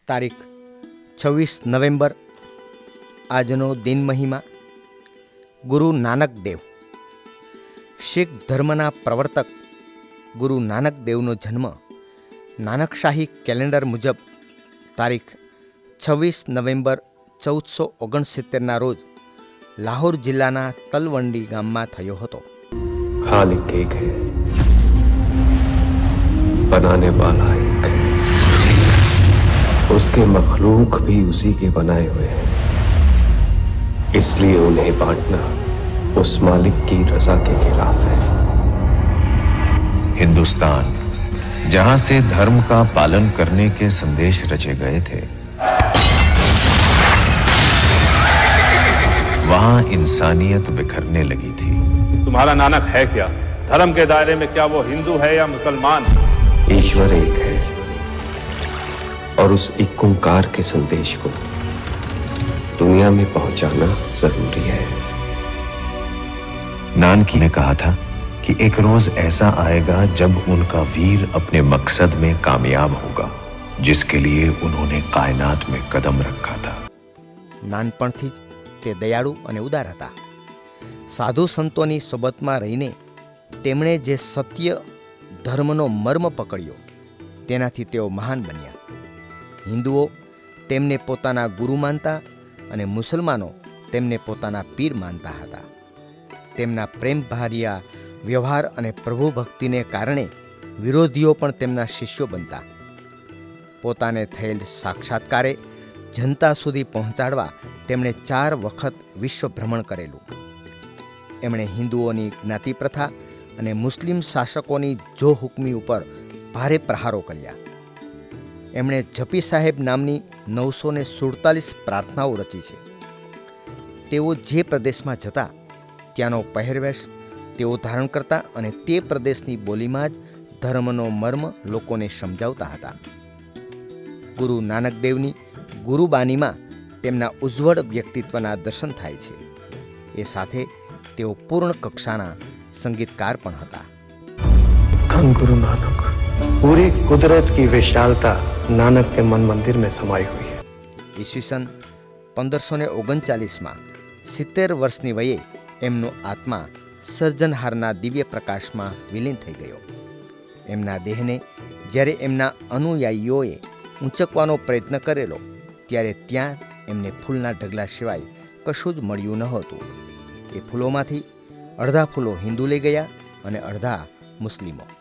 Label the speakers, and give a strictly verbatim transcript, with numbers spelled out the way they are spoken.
Speaker 1: તારીખ છવ્વીસ નવેમ્બર આજનો દિન મહિમા. ગુરુ નાનક દેવ શીખ ધર્મના પ્રવર્તક ગુરુ નાનક દેવનો જન્મ નાનકશાહી કેલેન્ડર મુજબ તારીખ છવ્વીસ નવેમ્બર ચૌદસો ઓગણસિત્તેરના રોજ લાહોર જિલ્લાના તલવંડી ગામમાં થયો હતો.
Speaker 2: खालिक एक है, बनाने वाला एक है, उसके मखलूक भी उसी के बनाए हुए हैं, इसलिए उन्हें बांटना उस मालिक की रजा के खिलाफ है.
Speaker 3: हिंदुस्तान जहां से धर्म का पालन करने के संदेश रचे गए थे, वहां इंसानियत बिखरने लगी थी.
Speaker 4: तुम्हारा नानक है क्या? धर्म के दायरे में क्या वो हिंदू है या मुसलमान?
Speaker 2: ईश्वर एक है और उस एक ओंकार के संदेश को दुनिया में पहुंचाना जरूरी है.
Speaker 3: नानकी ने कहा था कि एक रोज ऐसा आएगा जब उनका वीर अपने मकसद में कामयाब होगा, जिसके लिए उन्होंने कायनात में कदम रखा था.
Speaker 1: નાનપણથી જ તે દયાળુ અને ઉદાર હતા. સાધુ સંતોની સોબતમાં રહીને તેમણે જે સત્ય ધર્મનો મર્મ પકડ્યો તેનાથી તેઓ મહાન બન્યા. હિન્દુઓ તેમને પોતાના ગુરુ માનતા અને મુસલમાનો તેમને પોતાના પીર માનતા હતા. તેમના પ્રેમભાર્યા વ્યવહાર અને પ્રભુ ભક્તિને કારણે વિરોધીઓ પણ તેમના શિષ્યો બનતા. પોતાને થયેલ સાક્ષાત્કારે જનતા સુધી પહોંચાડવા તેમણે ચાર વખત વિશ્વ ભ્રમણ કરેલું. એમણે હિન્દુઓની જ્ઞાતિ પ્રથા અને મુસ્લિમ શાસકોની જો હુકમી ઉપર ભારે પ્રહારો કર્યા. એમણે જપી સાહેબ નામની નવસો ને સુડતાલીસ પ્રાર્થનાઓ રચી છે. તેઓ જે પ્રદેશમાં જતા ત્યાંનો પહેરવેશ તેઓ ધારણ કરતા અને તે પ્રદેશની બોલીમાં જ ધર્મનો મર્મ લોકોને સમજાવતા હતા. ગુરુ નાનક દેવની ગુરુબાનીમાં તેમના ઉજ્જવળ વ્યક્તિત્વના દર્શન થાય છે. એ સાથે તેઓ પૂર્ણ કક્ષાના સંગીતકાર પણ હતા.
Speaker 2: धन गुरु नानक, पूरी कुदरत की विशालता नानक के मन मंदिर में समाई हुई है.
Speaker 1: ઈસવીસન પંદરસો ને ઓગણચાલીસમાં સિત્તેર વર્ષની વયે એમનો આત્મા સર્જનહારના દિવ્ય પ્રકાશમાં વિલીન થઈ ગયો. એમના દેહને જ્યારે એમના અનુયાયીઓએ ઊંચકવાનો પ્રયત્ન કરેલો ત્યારે ત્યાં એમને ફૂલના ઢગલા સિવાય કશું જ મળ્યું નહોતું. એ ફૂલોમાંથી અડધા ફૂલો હિન્દુ લઈ ગયા અને અડધા મુસ્લિમો.